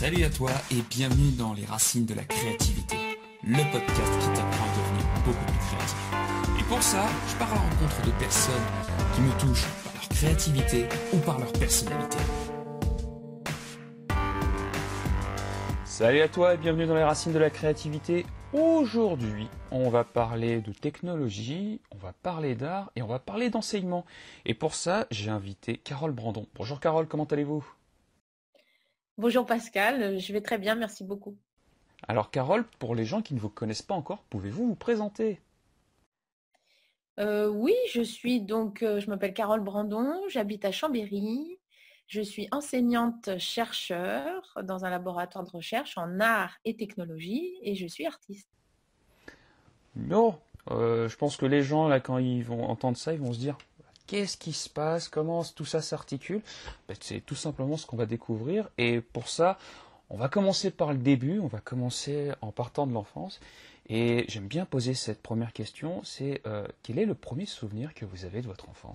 Salut à toi et bienvenue dans Les Racines de la Créativité, le podcast qui t'apprend à devenir beaucoup plus créatif. Et pour ça, je pars à la rencontre de personnes qui me touchent par leur créativité ou par leur personnalité. Salut à toi et bienvenue dans Les Racines de la Créativité. Aujourd'hui, on va parler de technologie, on va parler d'art et on va parler d'enseignement. Et pour ça, j'ai invité Carole Brandon. Bonjour Carole, comment allez-vous ? Bonjour Pascal, je vais très bien, merci beaucoup. Alors Carole, pour les gens qui ne vous connaissent pas encore, pouvez-vous vous présenter ? Oui, je m'appelle Carole Brandon, j'habite à Chambéry, je suis enseignante-chercheur dans un laboratoire de recherche en art et technologie et je suis artiste. Non, je pense que les gens, là, quand ils vont entendre ça, ils vont se dire qu'est-ce qui se passe, comment tout ça s'articule. C'est tout simplement ce qu'on va découvrir. Et pour ça, on va commencer par le début, on va commencer en partant de l'enfance. Et j'aime bien poser cette première question, c'est quel est le premier souvenir que vous avez de votre enfance ?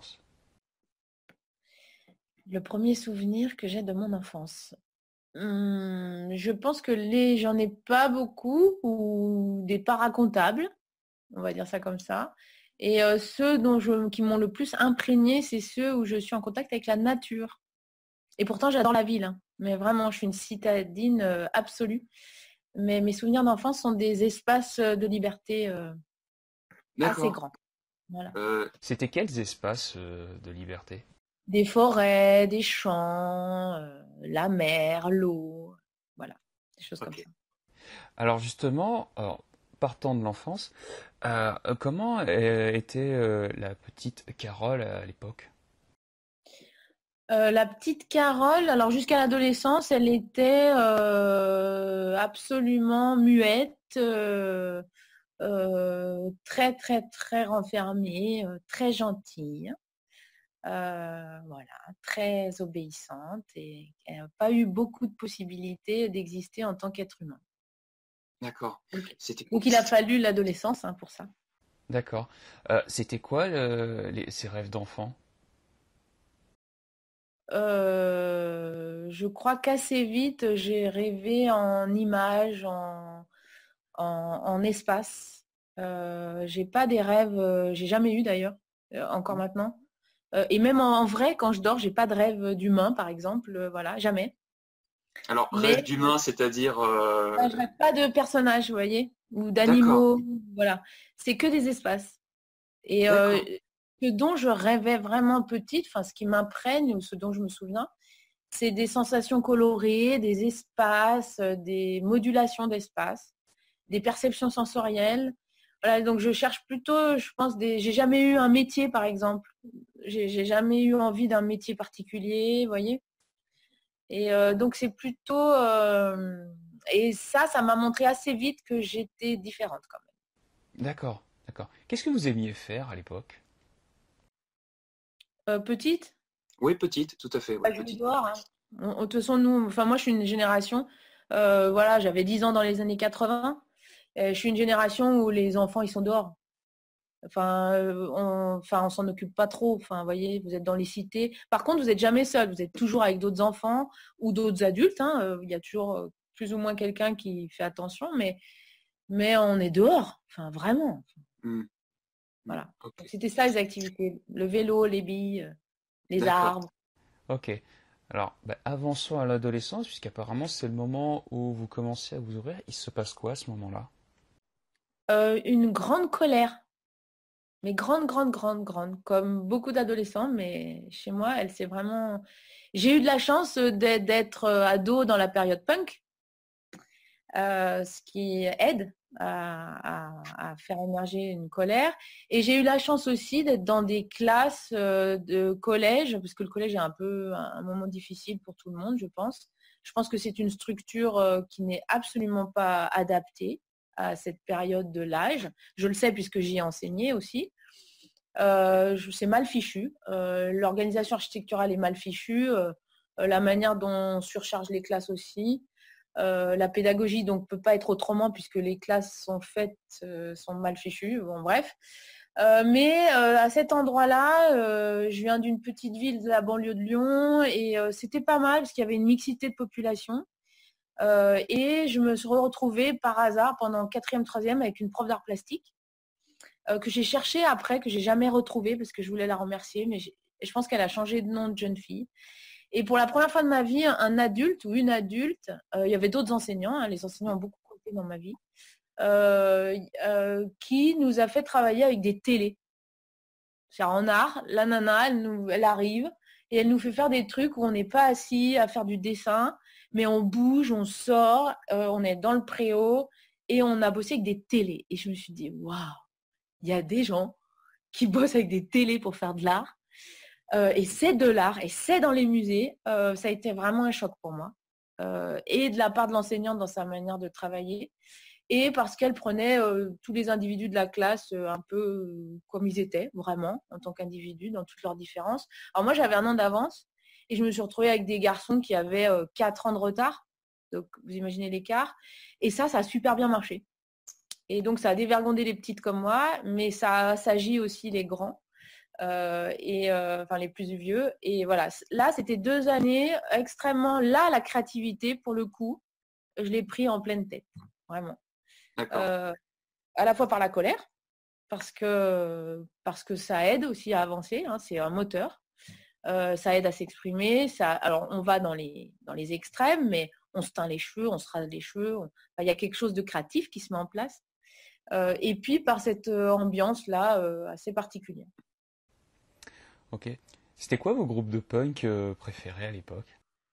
Le premier souvenir que j'ai de mon enfance. Je pense que j'en ai pas beaucoup ou des pas racontables, on va dire ça comme ça. Et ceux qui m'ont le plus imprégné, c'est ceux où je suis en contact avec la nature. Et pourtant, j'adore la ville, hein. Mais vraiment, je suis une citadine absolue. Mais mes souvenirs d'enfance sont des espaces de liberté assez D'accord. grands. Voilà. C'était quels espaces de liberté ? Des forêts, des champs, la mer, l'eau, voilà, des choses comme Ok. ça. Alors justement, partant de l'enfance, comment était la petite Carole à l'époque ? La petite Carole, alors jusqu'à l'adolescence, elle était absolument muette, très très très renfermée, très gentille. Voilà, très obéissante et elle n'a pas eu beaucoup de possibilités d'exister en tant qu'être humain. D'accord. Donc, C'était donc il a fallu l'adolescence pour ça. D'accord. C'était quoi ces rêves d'enfant ? Je crois qu'assez vite, j'ai rêvé en images, en espace. J'ai pas des rêves, j'ai jamais eu d'ailleurs, encore maintenant. Et même en vrai, quand je dors, j'ai pas de rêve d'humain, par exemple, voilà, jamais. Alors, Mais rêve d'humain, c'est-à-dire je rêve pas de personnages, vous voyez, ou D'accord, d'animaux, voilà. C'est que des espaces. Et d'accord, ce dont je rêvais vraiment petite, enfin ce qui m'imprègne ou ce dont je me souviens, c'est des sensations colorées, des espaces, des modulations d'espace, des perceptions sensorielles. Voilà, donc je cherche plutôt, je pense, j'ai jamais eu un métier, par exemple. J'ai jamais eu envie d'un métier particulier, vous voyez. Et donc c'est plutôt et ça m'a montré assez vite que j'étais différente quand D'accord, d'accord. Qu'est-ce que vous aimiez faire à l'époque ? même. Petite, Oui, petite, tout à fait, ouais, bah, je vais petite. dehors, hein. De toute façon, moi je suis une génération, voilà, j'avais 10 ans dans les années 80. Je suis une génération où les enfants ils sont dehors. Enfin, on s'en occupe pas trop. Enfin, vous voyez, vous êtes dans les cités. Par contre, vous n'êtes jamais seul. Vous êtes toujours avec d'autres enfants ou d'autres adultes, hein. Il y a toujours plus ou moins quelqu'un qui fait attention, mais on est dehors. Enfin, vraiment. Hmm, hmm, Voilà. ok, Donc, c'était ça les activités. Le vélo, les billes, les d'accord. arbres. Ok. Alors, avançons à l'adolescence, puisqu'apparemment c'est le moment où vous commencez à vous ouvrir. Il se passe quoi à ce moment-là ? Une grande colère. Mais grande, grande, grande, grande. Comme beaucoup d'adolescents, mais chez moi, elle s'est vraiment... J'ai eu de la chance d'être ado dans la période punk. Ce qui aide à faire émerger une colère. Et j'ai eu la chance aussi d'être dans des classes de collège, parce que le collège est un peu un moment difficile pour tout le monde, je pense. Je pense que c'est une structure qui n'est absolument pas adaptée à cette période de l'âge. Je le sais puisque j'y ai enseigné aussi. C'est mal fichu. L'organisation architecturale est mal fichue. La manière dont on surcharge les classes aussi. La pédagogie donc peut pas être autrement puisque les classes sont faites, sont mal fichues. Bon bref. Mais à cet endroit-là, je viens d'une petite ville de la banlieue de Lyon et c'était pas mal parce qu'il y avait une mixité de population. Et je me suis retrouvée par hasard pendant 4e, 3e avec une prof d'art plastique que j'ai cherchée après, que j'ai jamais retrouvée parce que je voulais la remercier, mais je pense qu'elle a changé de nom de jeune fille. Et pour la première fois de ma vie, un adulte ou une adulte, il y avait d'autres enseignants, hein, les enseignants ont beaucoup compté dans ma vie, qui nous a fait travailler avec des télés. C'est-à-dire en art, la nana, elle arrive et elle nous fait faire des trucs où on n'est pas assis à faire du dessin, mais on bouge, on sort, on est dans le préau et on a bossé avec des télés. Et je me suis dit, waouh, il y a des gens qui bossent avec des télés pour faire de l'art. Et c'est de l'art, et c'est dans les musées. Ça a été vraiment un choc pour moi. Et de la part de l'enseignante dans sa manière de travailler. Et parce qu'elle prenait tous les individus de la classe un peu comme ils étaient, vraiment, en tant qu'individus, dans toutes leurs différences. Alors moi, j'avais 1 an d'avance, et je me suis retrouvée avec des garçons qui avaient 4 ans de retard. Donc, vous imaginez l'écart. Et ça a super bien marché. Et donc, ça a dévergondé les petites comme moi, mais ça assagit aussi les grands. Enfin les plus vieux. Et voilà, là, c'était 2 années extrêmement... Là, la créativité, pour le coup, je l'ai pris en pleine tête, vraiment. À la fois par la colère, parce que ça aide aussi à avancer, hein, c'est un moteur. Ça aide à s'exprimer. Alors, on va dans les extrêmes, mais on se teint les cheveux, on se rase les cheveux. Il y a quelque chose de créatif qui se met en place. Et puis, par cette ambiance-là assez particulière. Ok. C'était quoi vos groupes de punk préférés à l'époque?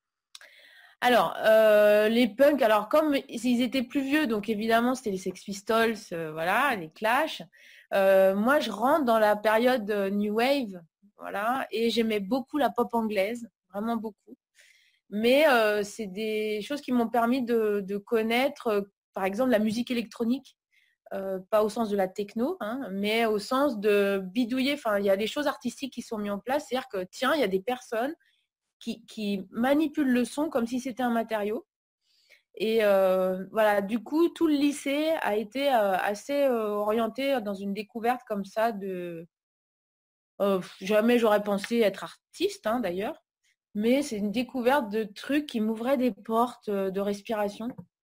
Alors, les punks, alors comme ils étaient plus vieux, donc évidemment c'était les Sex Pistols, voilà, les Clash. Moi, je rentre dans la période New Wave, voilà, et j'aimais beaucoup la pop anglaise, vraiment beaucoup. Mais c'est des choses qui m'ont permis de connaître, par exemple, la musique électronique, pas au sens de la techno, hein, mais au sens de bidouiller. Enfin, il y a des choses artistiques qui sont mises en place, c'est-à-dire que tiens, il y a des personnes qui manipulent le son comme si c'était un matériau. Et voilà, du coup, tout le lycée a été assez orienté dans une découverte comme ça de... jamais j'aurais pensé être artiste, hein, d'ailleurs, mais c'est une découverte de trucs qui m'ouvraient des portes de respiration.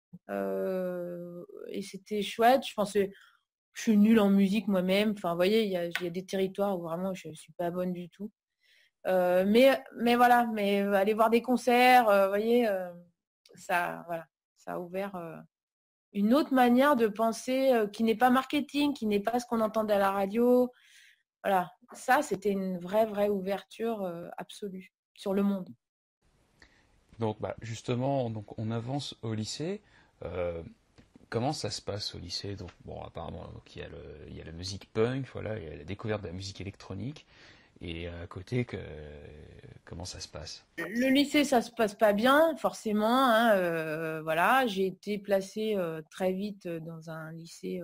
Et c'était chouette. Je pensais, je suis nulle en musique moi-même. Enfin, vous voyez, il y a des territoires où vraiment je ne suis pas bonne du tout. Mais voilà, mais aller voir des concerts, vous voyez, voilà, ça a ouvert une autre manière de penser qui n'est pas marketing, qui n'est pas ce qu'on entendait à la radio. Voilà, ça, c'était une vraie ouverture absolue sur le monde. Donc, justement, on avance au lycée. Euh, Comment ça se passe au lycée? Donc, bon, apparemment, donc, il y a la musique punk, voilà, il y a la découverte de la musique électronique. Et à côté, comment ça se passe? Le lycée, ça se passe pas bien, forcément, hein, voilà, j'ai été placée très vite dans un lycée.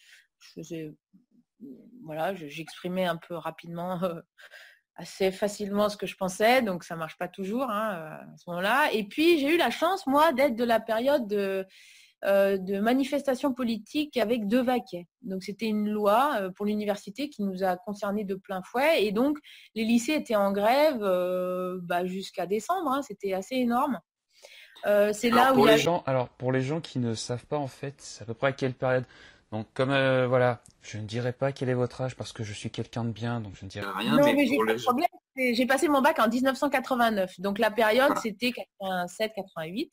Voilà, j'exprimais un peu rapidement, assez facilement ce que je pensais, donc ça marche pas toujours, hein, à ce moment-là. Et puis j'ai eu la chance, moi, d'être de la période de manifestations politiques avec Devaquet. Donc c'était une loi pour l'université qui nous a concernés de plein fouet, et donc les lycées étaient en grève jusqu'à décembre, hein, c'était assez énorme. C'est là où il y a... Alors, pour les gens qui ne savent pas, en fait, c'est à peu près à quelle période? Donc, comme, voilà, je ne dirai pas quel est votre âge parce que je suis quelqu'un de bien, donc je ne dirai Rien, Non, mais mais j'ai pour pas les de problème. J'ai passé mon bac en 1989. Donc la période, c'était 87-88.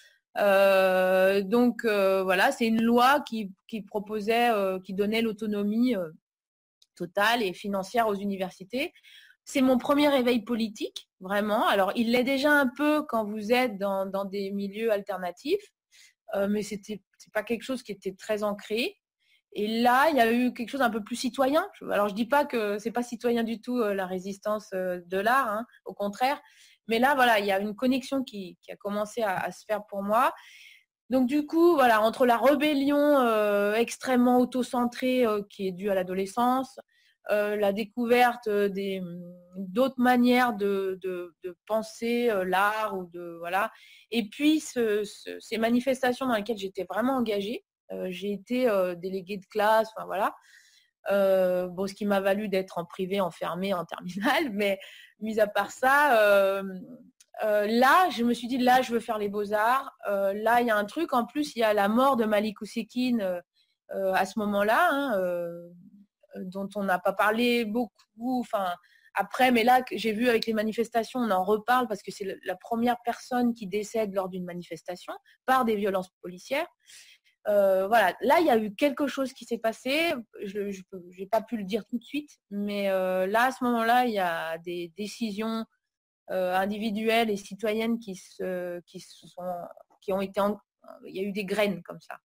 Donc voilà, c'est une loi qui proposait, qui donnait l'autonomie totale et financière aux universités. C'est mon premier réveil politique, vraiment. Alors, il l'est déjà un peu quand vous êtes dans des milieux alternatifs, mais c'est pas quelque chose qui était très ancré. Et là, il y a eu quelque chose d'un peu plus citoyen. Alors, je dis pas que c'est pas citoyen du tout la résistance de l'art, hein, au contraire. Mais là, voilà, il y a une connexion qui a commencé à se faire pour moi. Donc du coup, voilà, entre la rébellion extrêmement auto-centrée qui est due à l'adolescence, la découverte d'autres manières de penser l'art ou de voilà, et puis ces manifestations dans lesquelles j'étais vraiment engagée. J'ai été déléguée de classe, enfin voilà. Bon, ce qui m'a valu d'être en privé enfermée en terminale, mais mis à part ça, là, je me suis dit, là, je veux faire les beaux-arts. Là, il y a un truc. En plus, il y a la mort de Malik Oussekine à ce moment-là, hein, dont on n'a pas parlé beaucoup. Enfin, après, mais là, j'ai vu avec les manifestations, on en reparle parce que c'est la première personne qui décède lors d'une manifestation par des violences policières. Voilà, là, il y a eu quelque chose qui s'est passé. Je n'ai pas pu le dire tout de suite, mais là, à ce moment-là, il y a des décisions individuelles et citoyennes qui ont été, il y a eu des graines comme ça.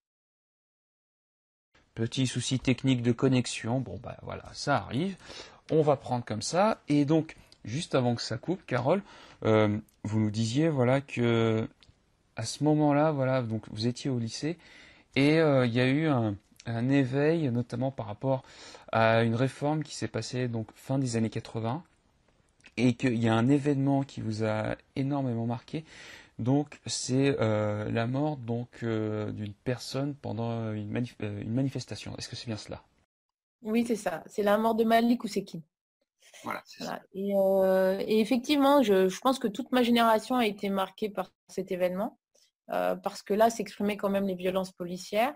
Petit souci technique de connexion, bon bah voilà, ça arrive. On va prendre comme ça. Et donc, juste avant que ça coupe, Carole, vous nous disiez voilà que à ce moment-là, voilà, donc vous étiez au lycée et il y a eu un éveil, notamment par rapport à une réforme qui s'est passée donc fin des années 80 et qu'il y a un événement qui vous a énormément marqué. Donc c'est la mort donc d'une personne pendant une manifestation. Est-ce que c'est bien cela? Oui, c'est ça. C'est la mort de Malik Oussekine. Voilà, c'est Voilà. ça. Et effectivement, je pense que toute ma génération a été marquée par cet événement, parce que là s'exprimaient quand même les violences policières.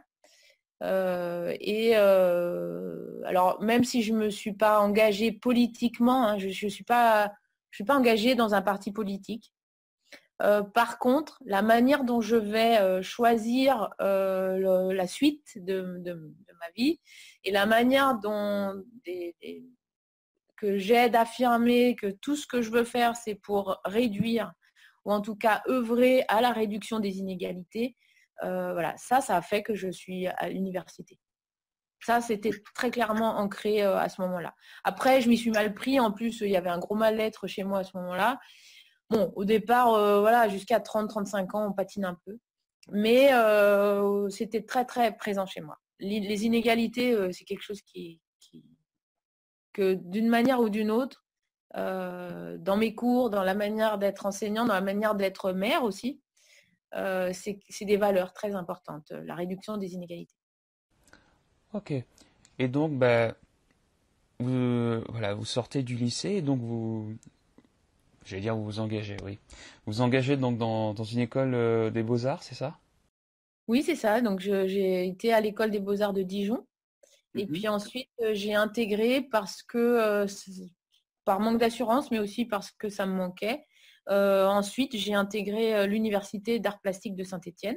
Alors, même si je ne me suis pas engagée politiquement, hein, je ne suis pas engagée dans un parti politique. Par contre, la manière dont je vais choisir la suite de ma vie et la manière dont que j'aide à affirmer que tout ce que je veux faire, c'est pour réduire ou en tout cas œuvrer à la réduction des inégalités, voilà, ça a fait que je suis à l'université. Ça, c'était très clairement ancré à ce moment-là. Après, je m'y suis mal pris. En plus, il y avait un gros mal-être chez moi à ce moment-là. Bon, au départ, voilà, jusqu'à 30-35 ans, on patine un peu. Mais c'était très, très présent chez moi. Les inégalités, c'est quelque chose que d'une manière ou d'une autre, dans mes cours, dans la manière d'être enseignant, dans la manière d'être mère aussi, c'est des valeurs très importantes, la réduction des inégalités. Ok. Et donc, bah, voilà, vous sortez du lycée et donc j'allais dire vous vous engagez, oui. Vous vous engagez donc dans une école des beaux-arts, c'est ça? Oui, c'est ça. Donc, j'ai été à l'école des beaux-arts de Dijon. Et puis ensuite, j'ai intégré parce que, par manque d'assurance, mais aussi parce que ça me manquait. Ensuite, j'ai intégré l'université d'art plastique de Saint-Étienne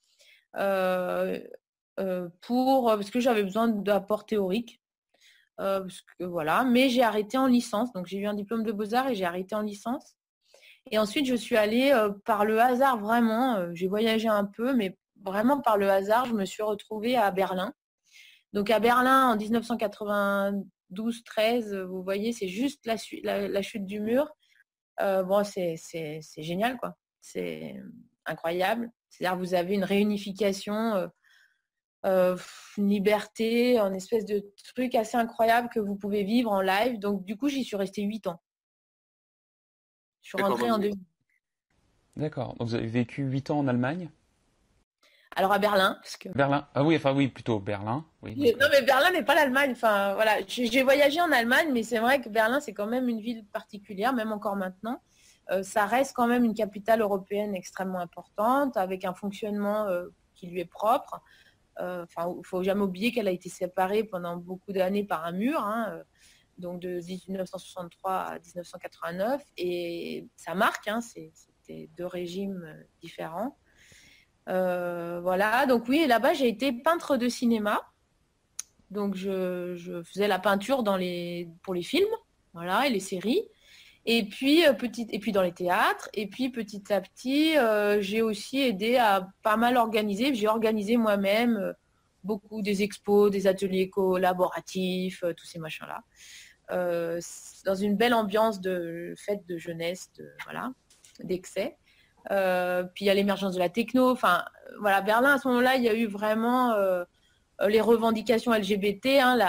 parce que j'avais besoin d'apports théoriques. Parce que, voilà. Mais j'ai arrêté en licence. Donc, j'ai eu un diplôme de beaux-arts et j'ai arrêté en licence. Et ensuite, je suis allée par le hasard vraiment. J'ai voyagé un peu, mais vraiment par le hasard, je me suis retrouvée à Berlin. Donc à Berlin en 1992-13, vous voyez, c'est juste la chute du mur. Bon, c'est génial, quoi. C'est incroyable. C'est-à-dire vous avez une réunification, une liberté, une espèce de truc assez incroyable que vous pouvez vivre en live. Donc du coup, j'y suis restée 8 ans. Je suis rentrée en 2000. D'accord. Donc vous avez vécu 8 ans en Allemagne? Alors à Berlin, parce que Berlin. Ah oui, enfin oui, plutôt Berlin. Oui, donc, non, mais Berlin n'est pas l'Allemagne. Enfin, voilà, j'ai voyagé en Allemagne, mais c'est vrai que Berlin, c'est quand même une ville particulière, même encore maintenant. Ça reste quand même une capitale européenne extrêmement importante, avec un fonctionnement qui lui est propre. Enfin, il ne faut jamais oublier qu'elle a été séparée pendant beaucoup d'années par un mur, hein, donc de 1963 à 1989. Et ça marque, hein, c'était deux régimes différents. Voilà, donc oui, là-bas, j'ai été peintre de cinéma. Donc, je faisais la peinture pour les films, voilà, et les séries. Et puis, dans les théâtres. Et puis, petit à petit, j'ai aussi aidé à pas mal organiser. J'ai organisé moi-même beaucoup des expos, des ateliers collaboratifs, tous ces machins-là. Dans une belle ambiance de fête de jeunesse, voilà, d'excès. Puis, il y a l'émergence de la techno. Enfin, voilà, Berlin, à ce moment-là, il y a eu vraiment les revendications LGBT, hein,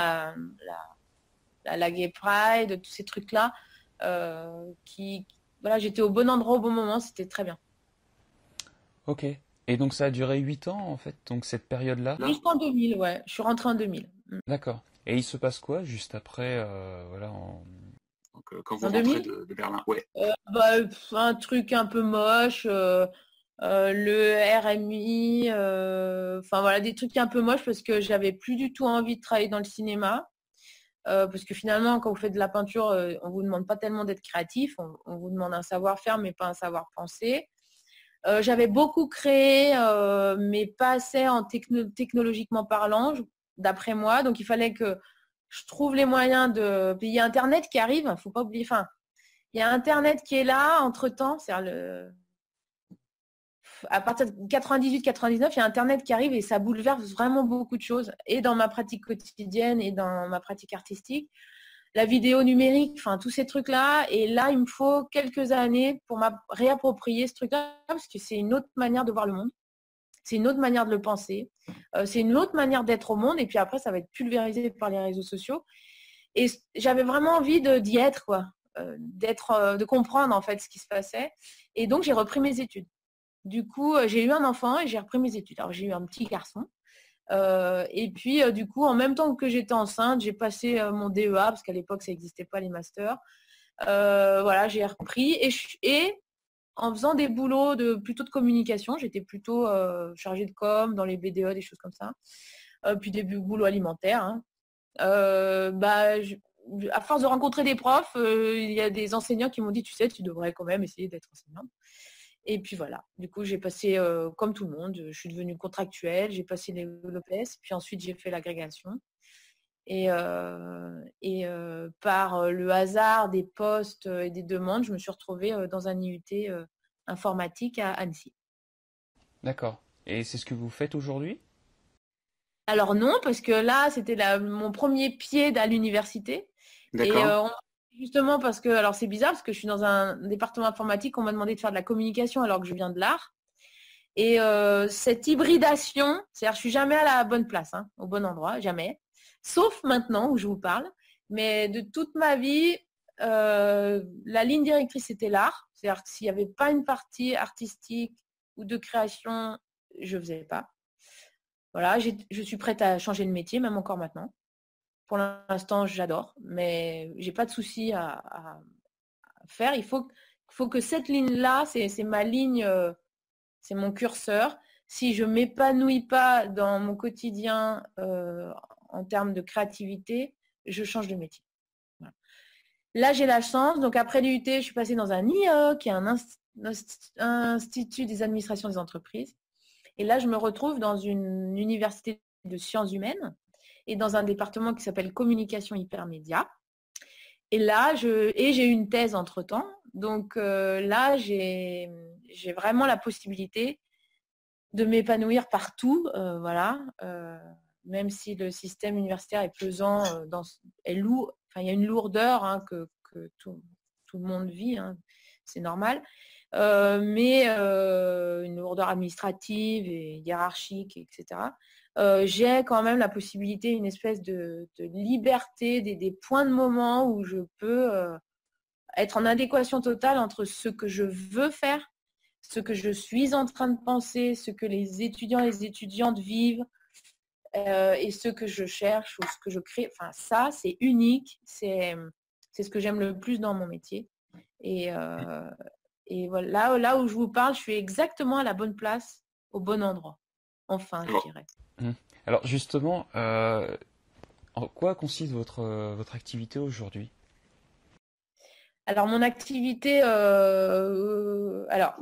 la Gay Pride, tous ces trucs-là, voilà, j'étais au bon endroit au bon moment, c'était très bien. ok. Et donc ça a duré 8 ans en fait, donc cette période-là? Jusqu'en 2000, ouais. Je suis rentrée en 2000. D'accord. Et il se passe quoi juste après, voilà, quand vous En rentrez 2000? de Berlin? Ouais. Un truc un peu moche, le RMI, enfin voilà, des trucs un peu moches parce que j'avais plus du tout envie de travailler dans le cinéma. Parce que finalement, quand vous faites de la peinture, on vous demande pas tellement d'être créatif, on vous demande un savoir-faire, mais pas un savoir-penser. J'avais beaucoup créé, mais pas assez technologiquement parlant, d'après moi. Donc, il fallait que je trouve les moyens de... Il y a Internet qui arrive, il ne faut pas oublier. Enfin, il y a Internet qui est là, entre-temps. À partir de 98-99, il y a Internet qui arrive et ça bouleverse vraiment beaucoup de choses. Et dans ma pratique quotidienne et dans ma pratique artistique. La vidéo numérique, enfin tous ces trucs-là. Et là, il me faut quelques années pour réapproprier ce truc-là parce que c'est une autre manière de voir le monde. C'est une autre manière de le penser. C'est une autre manière d'être au monde. Et puis après, ça va être pulvérisé par les réseaux sociaux. Et j'avais vraiment envie d'y être, quoi. De comprendre en fait ce qui se passait. Et donc, j'ai repris mes études. Du coup, j'ai eu un enfant et j'ai repris mes études. Alors, j'ai eu un petit garçon. Et puis, du coup, en même temps que j'étais enceinte, j'ai passé mon DEA, parce qu'à l'époque, ça n'existait pas les masters. Voilà, j'ai repris. Et en faisant des boulots plutôt de communication, j'étais plutôt chargée de com, dans les BDE, des choses comme ça. Puis des boulots alimentaires. Hein. À force de rencontrer des profs, il y a des enseignants qui m'ont dit, tu sais, tu devrais quand même essayer d'être enseignante. Et puis voilà, du coup j'ai passé comme tout le monde, je suis devenue contractuelle, j'ai passé les l'EPS, puis ensuite j'ai fait l'agrégation. Et par le hasard des postes et des demandes, je me suis retrouvée dans un IUT informatique à Annecy. D'accord. Et c'est ce que vous faites aujourd'hui? Alors non, parce que là c'était mon premier pied à l'université. Et D'accord. justement parce que, alors c'est bizarre parce que je suis dans un département informatique, on m'a demandé de faire de la communication alors que je viens de l'art. Et cette hybridation, c'est-à-dire je suis jamais à la bonne place, hein, au bon endroit, jamais. Sauf maintenant où je vous parle. Mais de toute ma vie, la ligne directrice c'était l'art. C'est-à-dire que s'il n'y avait pas une partie artistique ou de création, je ne faisais pas. Voilà, je suis prête à changer de métier, même encore maintenant. Pour l'instant, j'adore, mais j'ai pas de souci à faire. Il faut que cette ligne-là, c'est ma ligne, c'est mon curseur. Si je m'épanouis pas dans mon quotidien en termes de créativité, je change de métier. Voilà. Là, j'ai la chance. Donc, après l'IUT, je suis passée dans un IE, qui est un institut des administrations des entreprises. Et là, je me retrouve dans une université de sciences humaines et dans un département qui s'appelle communication hypermédia. Et là, j'ai eu une thèse entre-temps. Donc là, j'ai vraiment la possibilité de m'épanouir partout. Voilà. Même si le système universitaire est pesant, il y a une lourdeur hein, que tout le monde vit, hein, c'est normal. Mais une lourdeur administrative et hiérarchique, etc. J'ai quand même la possibilité, une espèce de liberté, des points de moment où je peux être en adéquation totale entre ce que je veux faire, ce que je suis en train de penser, ce que les étudiants et les étudiantes vivent et ce que je cherche ou ce que je crée. Enfin, ça, c'est unique. C'est ce que j'aime le plus dans mon métier. Et voilà, là où je vous parle, je suis exactement à la bonne place, au bon endroit. Enfin, je dirais. Alors justement, en quoi consiste votre activité aujourd'hui? Alors, mon activité, alors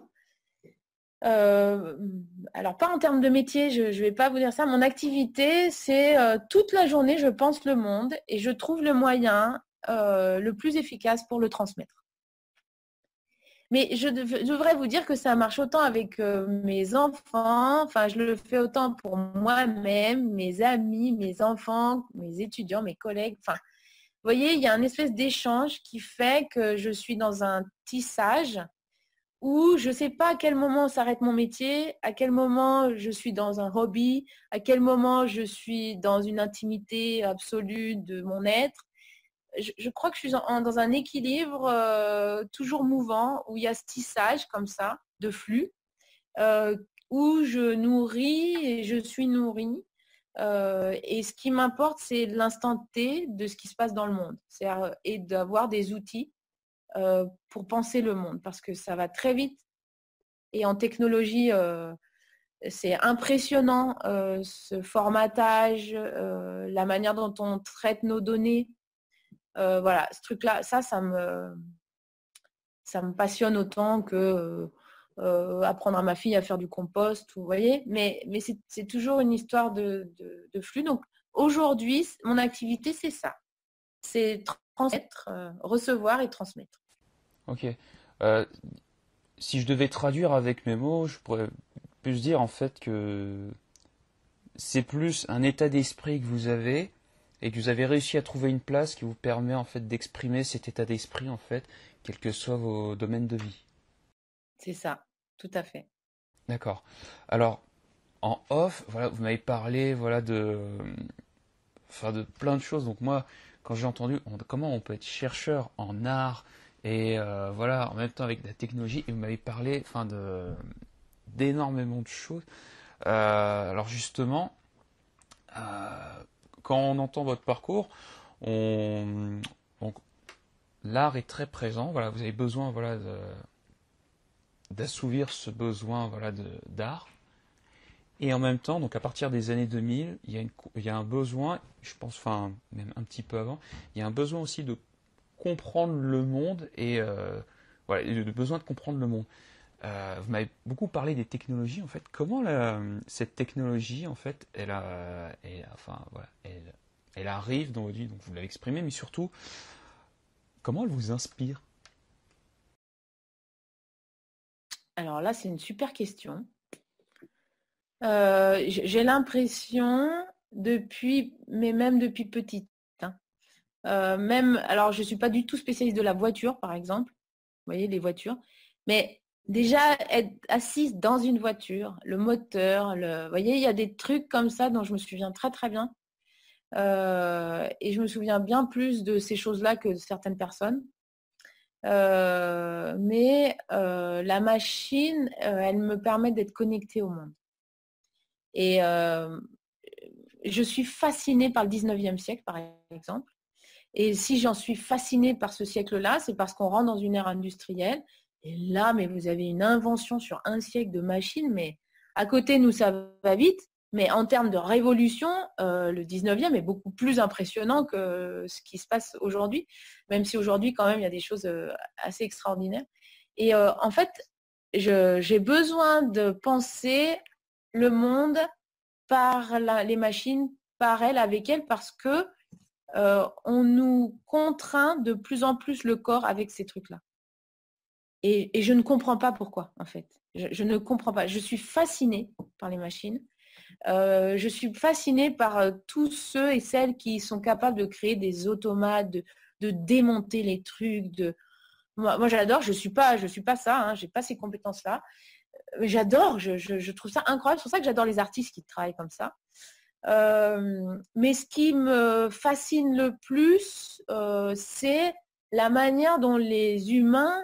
pas en termes de métier, je ne vais pas vous dire ça. Mon activité, c'est toute la journée, je pense le monde et je trouve le moyen le plus efficace pour le transmettre. Mais je devrais vous dire que ça marche autant avec mes enfants, enfin je le fais autant pour moi-même, mes amis, mes enfants, mes étudiants, mes collègues. Enfin, vous voyez, il y a un espèce d'échange qui fait que je suis dans un tissage où je ne sais pas à quel moment s'arrête mon métier, à quel moment je suis dans un hobby, à quel moment je suis dans une intimité absolue de mon être. Je crois que je suis dans un équilibre toujours mouvant, où il y a ce tissage comme ça, de flux, où je nourris et je suis nourrie. Et ce qui m'importe, c'est l'instant T de ce qui se passe dans le monde. Et d'avoir des outils pour penser le monde, parce que ça va très vite. Et en technologie, c'est impressionnant, ce formatage, la manière dont on traite nos données. Voilà, ce truc-là, ça me passionne autant que apprendre à ma fille à faire du compost, vous voyez. Mais c'est toujours une histoire de flux. Donc aujourd'hui, mon activité, c'est ça. C'est transmettre, recevoir et transmettre. Ok. Euh, Si je devais traduire avec mes mots, je pourrais plus dire en fait que c'est plus un état d'esprit que vous avez et que vous avez réussi à trouver une place qui vous permet en fait d'exprimer cet état d'esprit en fait, quels que soient vos domaines de vie. C'est ça, tout à fait. D'accord. Alors, en off, voilà, vous m'avez parlé, voilà, enfin, de plein de choses. Donc moi, quand j'ai entendu comment on peut être chercheur en art et voilà, en même temps avec de la technologie, et vous m'avez parlé, enfin, d'énormément de choses. Alors justement, euh, quand on entend votre parcours, donc l'art est très présent. Voilà, vous avez besoin, voilà, d'assouvir ce besoin, voilà, d'art. Et en même temps, donc à partir des années 2000, il y a un besoin, je pense, enfin même un petit peu avant, il y a un besoin aussi de comprendre le monde et voilà, le besoin de comprendre le monde. Vous m'avez beaucoup parlé des technologies en fait. Comment cette technologie en fait, enfin voilà, elle arrive dans votre vie, donc vous l'avez exprimé, mais surtout comment elle vous inspire? Alors là, c'est une super question. J'ai l'impression mais même depuis petite, hein. Même, alors je ne suis pas du tout spécialiste de la voiture, par exemple. Vous voyez, les voitures. Mais déjà, être assise dans une voiture, le moteur, vous voyez, il y a des trucs comme ça dont je me souviens très très bien. Et je me souviens bien plus de ces choses-là que de certaines personnes. Mais la machine, elle me permet d'être connectée au monde. Et je suis fascinée par le 19e siècle, par exemple. Et si j'en suis fascinée par ce siècle-là, c'est parce qu'on rentre dans une ère industrielle. Et là, mais vous avez une invention sur un siècle de machines, mais à côté, nous, ça va vite. Mais en termes de révolution, le 19e est beaucoup plus impressionnant que ce qui se passe aujourd'hui, même si aujourd'hui, quand même, il y a des choses assez extraordinaires. Et en fait, j'ai besoin de penser le monde par les machines, par elles, avec elles, parce que on nous contraint de plus en plus le corps avec ces trucs-là. Et je ne comprends pas pourquoi, en fait. Je ne comprends pas. Je suis fascinée par les machines. Je suis fascinée par tous ceux et celles qui sont capables de créer des automates, de démonter les trucs. Moi j'adore. Je suis pas ça. Hein, j'ai pas ces compétences-là. J'adore. Je trouve ça incroyable. C'est pour ça que j'adore les artistes qui travaillent comme ça. Mais ce qui me fascine le plus, c'est la manière dont les humains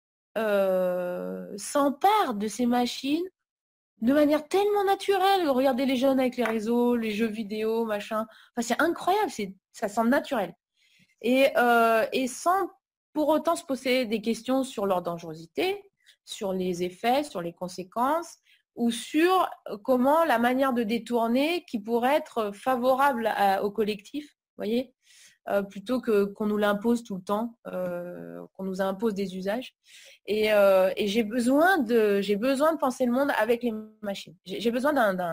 s'emparent de ces machines de manière tellement naturelle. Regardez les jeunes avec les réseaux, les jeux vidéo, machin. Enfin, c'est incroyable, ça semble naturel. Et sans pour autant se poser des questions sur leur dangerosité, sur les effets, sur les conséquences, ou sur comment la manière de détourner qui pourrait être favorable au collectif, vous voyez, plutôt qu'on nous l'impose tout le temps, qu'on nous impose des usages. Et j'ai besoin de penser le monde avec les machines. J'ai besoin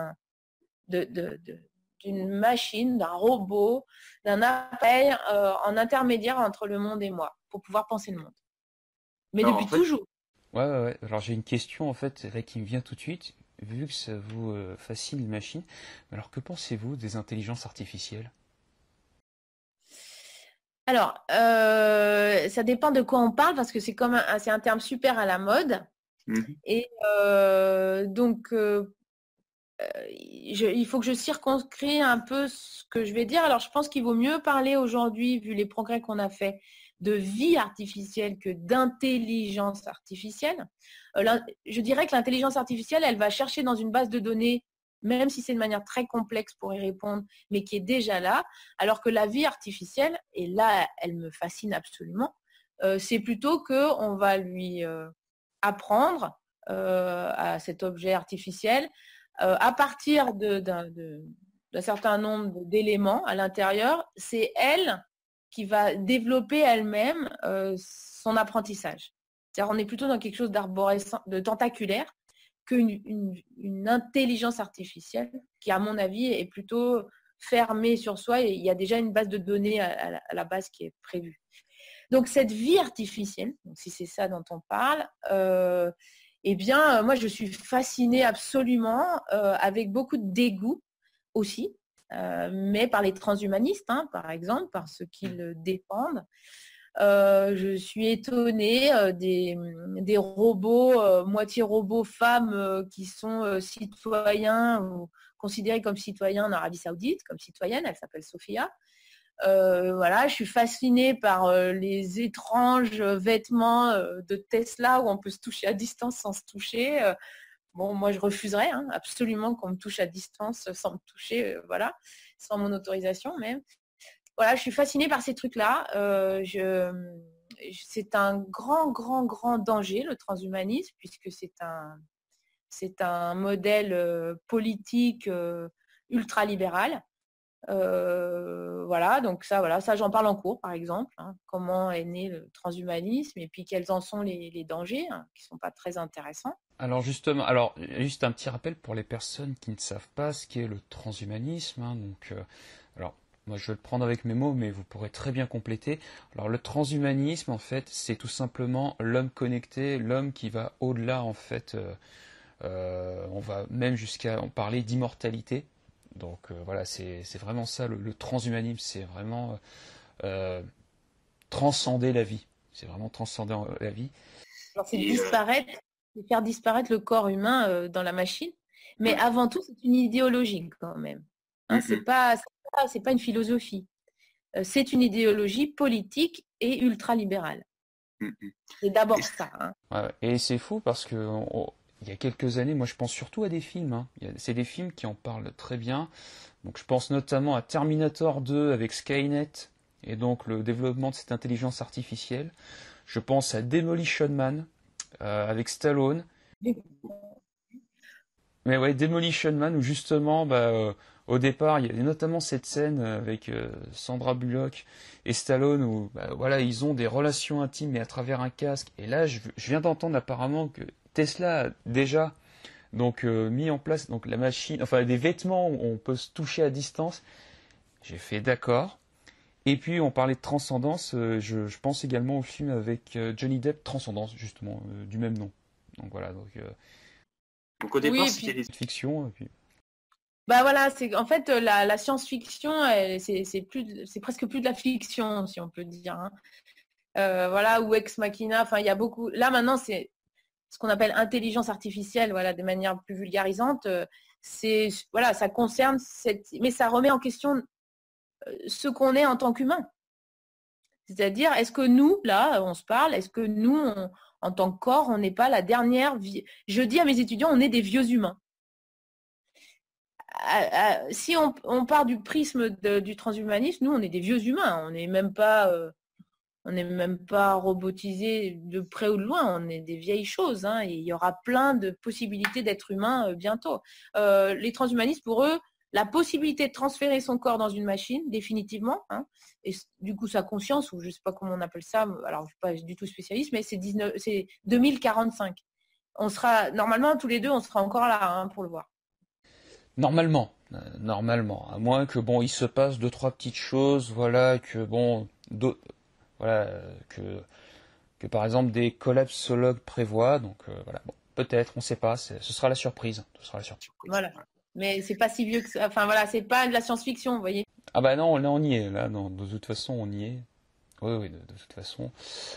d'une machine, d'un robot, d'un appareil en intermédiaire entre le monde et moi, pour pouvoir penser le monde. Mais Alors, depuis en fait, toujours. Ouais, ouais, ouais. Alors j'ai une question en fait là qui me vient tout de suite, vu que ça vous fascine les machines. Alors que pensez-vous des intelligences artificielles? Alors, ça dépend de quoi on parle, parce que c'est un terme super à la mode. Et donc, il faut que je circonscris un peu ce que je vais dire. Alors, je pense qu'il vaut mieux parler aujourd'hui, vu les progrès qu'on a fait, de vie artificielle que d'intelligence artificielle. Je dirais que l'intelligence artificielle, elle va chercher dans une base de données, même si c'est de manière très complexe pour y répondre, mais qui est déjà là, alors que la vie artificielle, et là, elle me fascine absolument, c'est plutôt qu'on va lui apprendre à cet objet artificiel à partir d'un certain nombre d'éléments à l'intérieur. C'est elle qui va développer elle-même son apprentissage. C'est-à-dire on est plutôt dans quelque chose d'arborescent, de tentaculaire, qu'une intelligence artificielle qui, à mon avis, est plutôt fermée sur soi et il y a déjà une base de données à la base qui est prévue. Donc, cette vie artificielle, donc si c'est ça dont on parle, eh bien, moi, je suis fascinée absolument, avec beaucoup de dégoût aussi, mais par les transhumanistes, hein, par exemple, par ceux qui le défendent. Je suis étonnée des robots, moitié robots femmes qui sont citoyens ou considérés comme citoyens en Arabie Saoudite, comme citoyenne, elle s'appelle Sophia. Voilà, je suis fascinée par les étranges vêtements de Tesla où on peut se toucher à distance sans se toucher. Bon, moi je refuserais absolument qu'on me touche à distance sans me toucher, voilà, sans mon autorisation même. Voilà, je suis fascinée par ces trucs-là. C'est un grand danger, le transhumanisme, puisque c'est un modèle politique ultralibéral. Voilà, donc ça j'en parle en cours, par exemple. Comment est né le transhumanisme et puis quels en sont les dangers, qui ne sont pas très intéressants. Alors justement, juste un petit rappel pour les personnes qui ne savent pas ce qu'est le transhumanisme. Alors, moi je vais le prendre avec mes mots, mais vous pourrez très bien compléter. Alors le transhumanisme, en fait, c'est tout simplement l'homme connecté, l'homme qui va au-delà, en fait, on va même jusqu'à en parler d'immortalité. Donc voilà, c'est vraiment ça, le transhumanisme, c'est vraiment transcender la vie. C'est vraiment transcender la vie. Alors c'est faire disparaître le corps humain dans la machine, mais avant tout, c'est une idéologie quand même. C'est pas une philosophie. C'est une idéologie politique et ultralibérale. C'est d'abord ça. Ouais, et c'est fou parce que il y a quelques années, moi je pense surtout à des films. C'est des films qui en parlent très bien. Donc je pense notamment à Terminator 2 avec Skynet et donc le développement de cette intelligence artificielle. Je pense à Demolition Man avec Stallone. Mais ouais, Demolition Man où justement, au départ, il y a notamment cette scène avec Sandra Bullock et Stallone où voilà, ils ont des relations intimes mais à travers un casque. Et là, je viens d'entendre apparemment que Tesla a déjà mis en place donc la machine, enfin des vêtements où on peut se toucher à distance. J'ai fait d'accord. Et puis on parlait de transcendance, je pense également au film avec Johnny Depp, Transcendance justement, du même nom. Donc voilà, donc au départ c'était des fiction. Et puis... voilà, c'est en fait la science-fiction, c'est presque plus de la fiction si on peut dire. Voilà, ou Ex Machina, enfin il y a beaucoup. Là maintenant c'est ce qu'on appelle intelligence artificielle, voilà, de manière plus vulgarisante. Ça concerne mais ça remet en question ce qu'on est en tant qu'humain. C'est-à-dire, est-ce que nous, là, on se parle, est-ce que nous, en tant que corps, on n'est pas la dernière vie. Je dis à mes étudiants, on est des vieux humains. Si on part du prisme du transhumanisme, nous, on est des vieux humains. On n'est même pas robotisés de près ou de loin. On est des vieilles choses. Et il y aura plein de possibilités d'être humain bientôt. Les transhumanistes, pour eux, la possibilité de transférer son corps dans une machine, définitivement, et du coup sa conscience, ou je ne sais pas comment on appelle ça, alors je ne suis pas du tout spécialiste, mais c'est 2045. On sera, normalement, tous les deux, on sera encore là pour le voir. Normalement, à moins que il se passe 2-3 petites choses, voilà, que que par exemple des collapsologues prévoient, donc voilà, peut-être, on ne sait pas, ce sera la surprise. Voilà. Mais c'est pas si vieux que ça. Enfin voilà, c'est pas de la science-fiction, vous voyez. Ah bah non, là on y est, là, non, de toute façon on y est. Oui, de toute façon.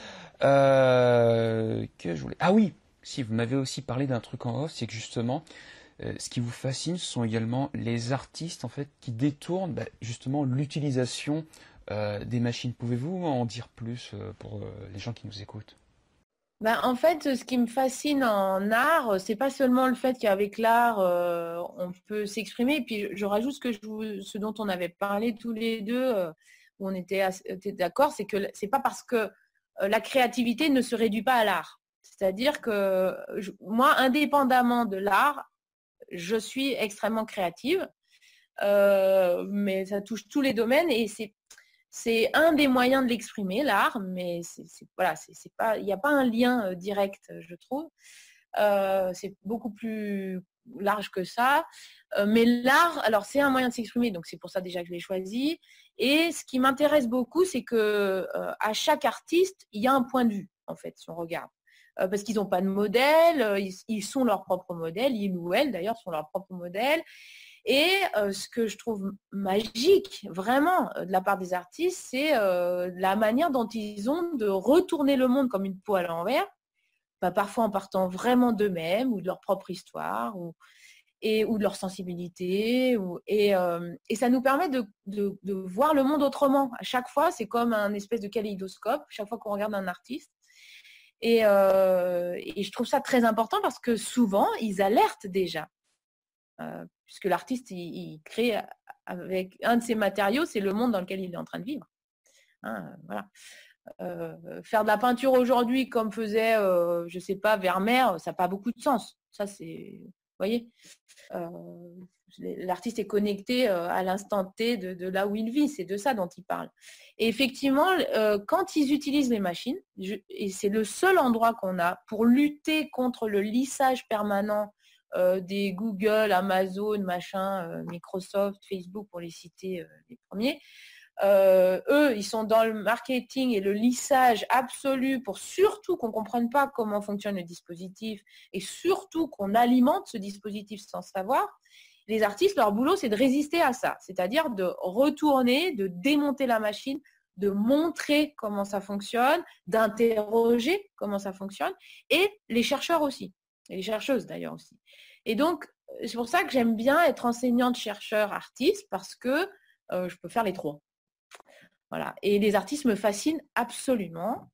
Que je voulais... Ah oui, si vous m'avez aussi parlé d'un truc en off, c'est que justement, ce qui vous fascine, ce sont également les artistes en fait qui détournent justement l'utilisation des machines. Pouvez-vous en dire plus pour les gens qui nous écoutent? En fait, ce qui me fascine en art, c'est pas seulement le fait qu'avec l'art, on peut s'exprimer. Et puis, je rajoute ce dont on avait parlé tous les deux, où on était d'accord, c'est que c'est pas parce que la créativité ne se réduit pas à l'art. C'est-à-dire que moi, indépendamment de l'art, je suis extrêmement créative, mais ça touche tous les domaines et c'est un des moyens de l'exprimer, l'art, mais voilà, c'est pas, il n'y a pas un lien direct, je trouve. C'est beaucoup plus large que ça. Mais l'art, alors c'est un moyen de s'exprimer, donc c'est pour ça déjà que je l'ai choisi. Et ce qui m'intéresse beaucoup, c'est que à chaque artiste, il y a un point de vue, en fait, si on regarde. Parce qu'ils n'ont pas de modèle, ils sont leur propre modèle, ils ou elles d'ailleurs sont leur propre modèle. Et ce que je trouve magique, vraiment, de la part des artistes, c'est la manière dont ils ont de retourner le monde comme une peau à l'envers, parfois en partant vraiment d'eux-mêmes ou de leur propre histoire ou de leur sensibilité. Et ça nous permet de voir le monde autrement. À chaque fois, c'est comme un espèce de kaléidoscope, chaque fois qu'on regarde un artiste. Et je trouve ça très important parce que souvent, ils alertent déjà. Puisque l'artiste, il crée avec un de ses matériaux, c'est le monde dans lequel il est en train de vivre. Hein, voilà. Faire de la peinture aujourd'hui comme faisait, je ne sais pas, Vermeer, ça n'a pas beaucoup de sens. Ça, c'est, vous voyez, l'artiste est connecté à l'instant T de là où il vit, c'est de ça dont il parle. Et effectivement, quand ils utilisent les machines, et c'est le seul endroit qu'on a pour lutter contre le lissage permanent des Google, Amazon, machin, Microsoft, Facebook, pour les citer les premiers. Eux, ils sont dans le marketing et le lissage absolu pour surtout qu'on ne comprenne pas comment fonctionne le dispositif et surtout qu'on alimente ce dispositif sans savoir. Les artistes, leur boulot, c'est de résister à ça, c'est-à-dire de retourner, de démonter la machine, de montrer comment ça fonctionne, d'interroger comment ça fonctionne, et les chercheurs aussi, et les chercheuses d'ailleurs aussi. Et donc, c'est pour ça que j'aime bien être enseignante, chercheur, artiste, parce que je peux faire les trois. Voilà. Et les artistes me fascinent absolument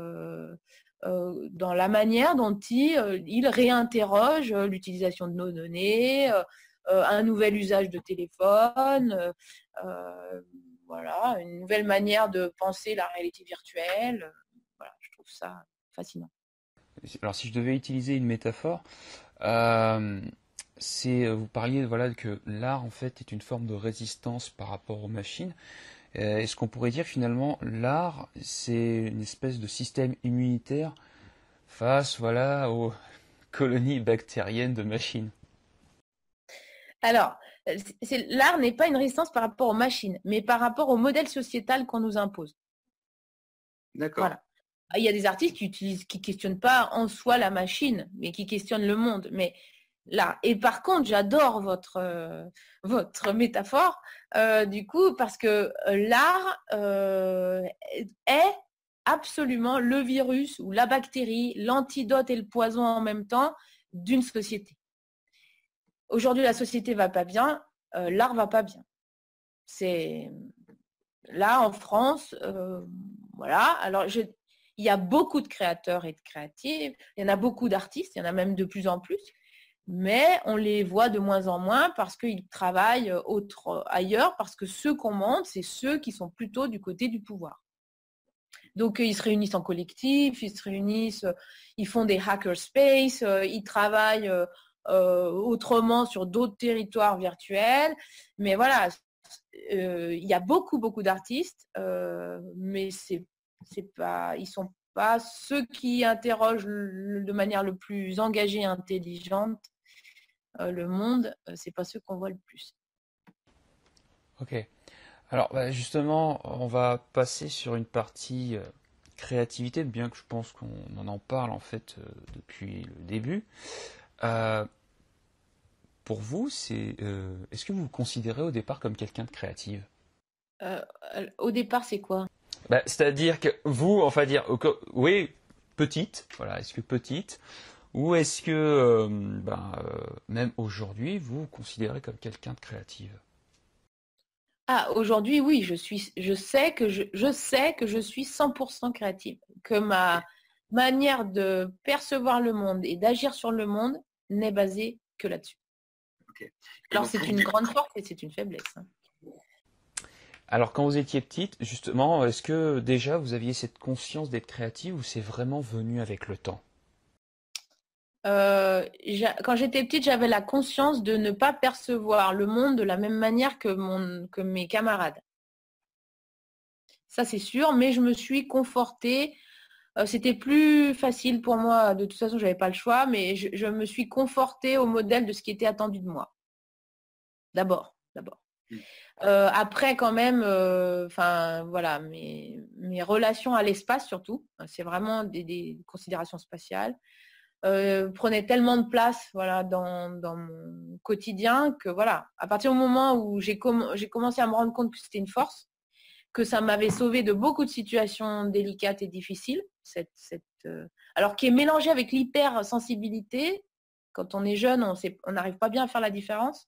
dans la manière dont ils réinterrogent l'utilisation de nos données, un nouvel usage de téléphone, voilà, une nouvelle manière de penser la réalité virtuelle. Voilà, je trouve ça fascinant. Alors si je devais utiliser une métaphore, vous parliez voilà, que l'art en fait est une forme de résistance par rapport aux machines. Est-ce qu'on pourrait dire finalement l'art c'est une espèce de système immunitaire face voilà, aux colonies bactériennes de machines? Alors, l'art n'est pas une résistance par rapport aux machines, mais par rapport au modèle sociétal qu'on nous impose. D'accord. Voilà. Il y a des artistes qui questionnent pas en soi la machine, mais qui questionnent le monde. Mais là, et par contre, j'adore votre métaphore, du coup, parce que l'art est absolument le virus ou la bactérie, l'antidote et le poison en même temps d'une société. Aujourd'hui, la société va pas bien, l'art va pas bien. C'est là en France, voilà. Alors, il y a beaucoup de créateurs et de créatives, il y en a beaucoup d'artistes, il y en a même de plus en plus, mais on les voit de moins en moins parce qu'ils travaillent ailleurs, parce que ceux qu'on montre, c'est ceux qui sont plutôt du côté du pouvoir. Donc, ils se réunissent en collectif, ils font des hackerspace, ils travaillent autrement sur d'autres territoires virtuels. Mais voilà, il y a beaucoup, beaucoup d'artistes, mais ils sont pas ceux qui interrogent de manière le plus engagée et intelligente le monde, c'est pas ceux qu'on voit le plus. Ok. Alors justement, on va passer sur une partie créativité, bien que je pense qu'on en parle en fait depuis le début. Pour vous, est-ce que vous vous considérez au départ comme quelqu'un de créative? Au départ, c'est quoi? C'est-à-dire que vous, enfin dire, oui, petite, voilà, est-ce que petite, ou est-ce que même aujourd'hui, vous vous considérez comme quelqu'un de créative? Ah, aujourd'hui, oui, je sais que je suis 100% créative, que ma manière de percevoir le monde et d'agir sur le monde n'est basée que là-dessus. Okay. Alors, c'est une grande force et c'est une faiblesse. Hein. Alors, quand vous étiez petite, justement, est-ce que déjà vous aviez cette conscience d'être créative ou c'est vraiment venu avec le temps? Quand j'étais petite, j'avais la conscience de ne pas percevoir le monde de la même manière que mes camarades. Ça, c'est sûr, mais je me suis confortée. C'était plus facile pour moi. De toute façon, j'avais pas le choix, mais je me suis confortée au modèle de ce qui était attendu de moi. D'abord. Mm. Après, quand même, enfin voilà, mes relations à l'espace surtout, c'est vraiment des considérations spatiales, prenaient tellement de place, voilà, dans mon quotidien que voilà, à partir du moment où j'ai commencé à me rendre compte que c'était une force, que ça m'avait sauvé de beaucoup de situations délicates et difficiles, alors qui est mélangée avec l'hypersensibilité. Quand on est jeune, on n'arrive pas bien à faire la différence.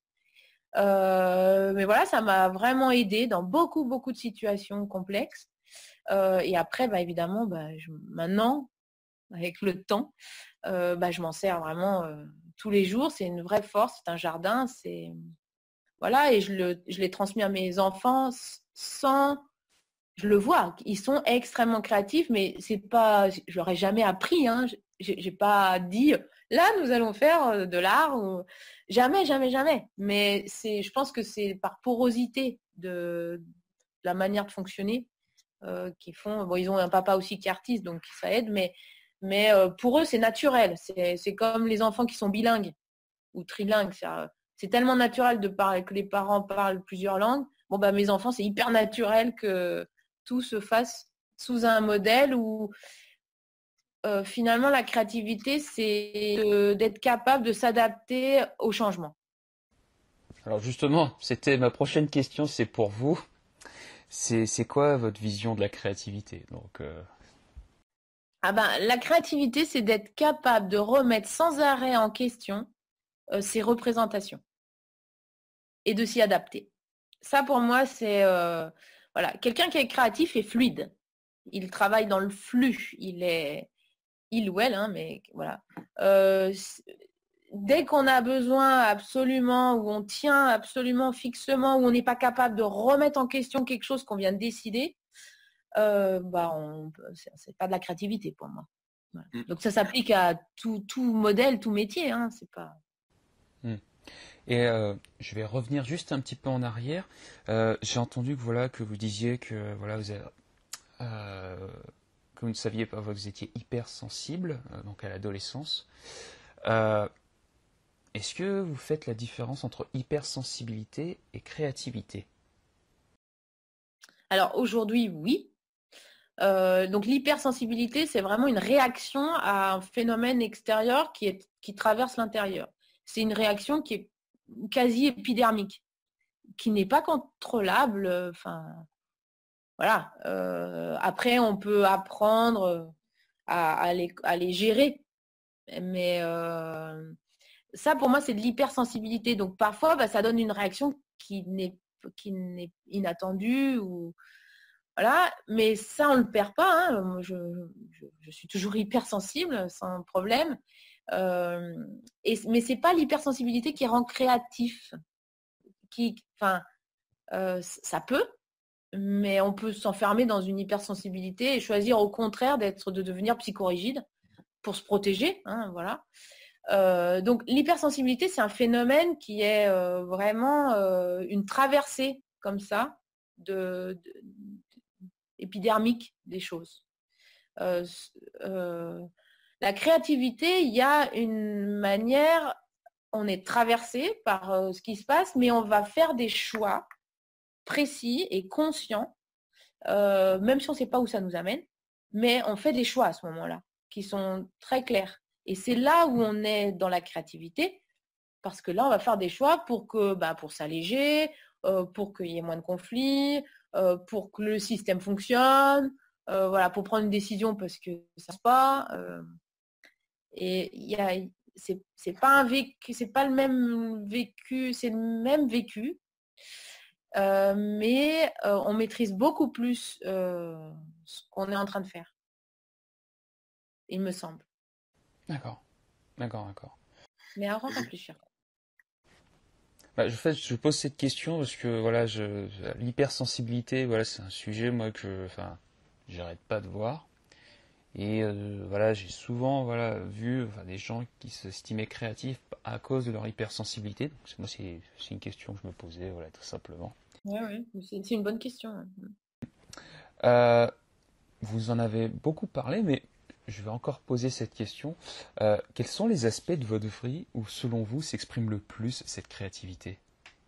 Mais voilà, ça m'a vraiment aidée dans beaucoup, beaucoup de situations complexes. Et après, bah, évidemment, bah, maintenant, avec le temps, bah, je m'en sers vraiment tous les jours. C'est une vraie force, c'est un jardin. Voilà, et je l'ai transmis à mes enfants sans... Je le vois, ils sont extrêmement créatifs, mais c'est pas, je leur ai jamais appris, hein. J'ai pas dit, là, nous allons faire de l'art. Jamais, jamais, jamais. Mais je pense que c'est par porosité de la manière de fonctionner qu'ils font. Bon, ils ont un papa aussi qui est artiste, donc ça aide, mais pour eux, c'est naturel. C'est comme les enfants qui sont bilingues ou trilingues. C'est tellement naturel de parler, que les parents parlent plusieurs langues. Bon, bah, mes enfants, c'est hyper naturel que tout se fasse sous un modèle où finalement la créativité, c'est d'être capable de s'adapter au changement. Alors justement, c'était ma prochaine question, c'est pour vous. C'est quoi votre vision de la créativité? Donc, Ah ben, la créativité, c'est d'être capable de remettre sans arrêt en question ses représentations et de s'y adapter. Ça, pour moi, c'est voilà, quelqu'un qui est créatif est fluide. Il travaille dans le flux. Il ou elle, hein, mais voilà. Dès qu'on a besoin absolument, où on tient absolument fixement, où on n'est pas capable de remettre en question quelque chose qu'on vient de décider, bah c'est pas de la créativité pour moi. Voilà. Mm. Donc ça s'applique à tout modèle, tout métier, hein, c'est pas. hmm. Et je vais revenir juste un petit peu en arrière. J'ai entendu que voilà que vous disiez que voilà euh, que vous ne saviez pas, que vous étiez hypersensible, donc à l'adolescence. Euh, Est-ce que vous faites la différence entre hypersensibilité et créativité? Alors aujourd'hui, oui. Donc l'hypersensibilité, c'est vraiment une réaction à un phénomène extérieur qui traverse l'intérieur. C'est une réaction qui est quasi épidermique, qui n'est pas contrôlable. Enfin, voilà. Après, on peut apprendre à les gérer, mais ça, pour moi, c'est de l'hypersensibilité. Donc parfois, bah, ça donne une réaction qui n'est inattendue ou voilà, mais ça, on ne le perd pas, hein. Moi, je suis toujours hypersensible, sans problème. Mais c'est pas l'hypersensibilité qui rend créatif. Enfin, ça peut, mais on peut s'enfermer dans une hypersensibilité et choisir au contraire de devenir psychorigide pour se protéger, hein, voilà. Donc l'hypersensibilité, c'est un phénomène qui est vraiment une traversée comme ça épidermique des choses. Euh, euh, la créativité, il y a une manière, on est traversé par ce qui se passe, mais on va faire des choix précis et conscients, même si on ne sait pas où ça nous amène, mais on fait des choix à ce moment-là, qui sont très clairs. Et c'est là où on est dans la créativité, parce que là, on va faire des choix pour s'alléger, pour qu'il y ait moins de conflits, pour que le système fonctionne, voilà, pour prendre une décision parce que ça ne se passe pas. Et c'est pas un vécu, c'est pas le même vécu, c'est le même vécu, mais on maîtrise beaucoup plus ce qu'on est en train de faire, il me semble. D'accord, d'accord, d'accord. Mais à réfléchir. En fait, je pose cette question parce que voilà, l'hypersensibilité, voilà, c'est un sujet moi enfin, j'arrête pas de voir. Et voilà, j'ai souvent voilà vu enfin, des gens qui s'estimaient créatifs à cause de leur hypersensibilité. Donc moi, c'est une question que je me posais, voilà, tout simplement. Ouais, ouais, c'est une bonne question. Ouais. Euh, Vous en avez beaucoup parlé, mais je vais encore poser cette question. Quels sont les aspects de votre vie où, selon vous, s'exprime le plus cette créativité?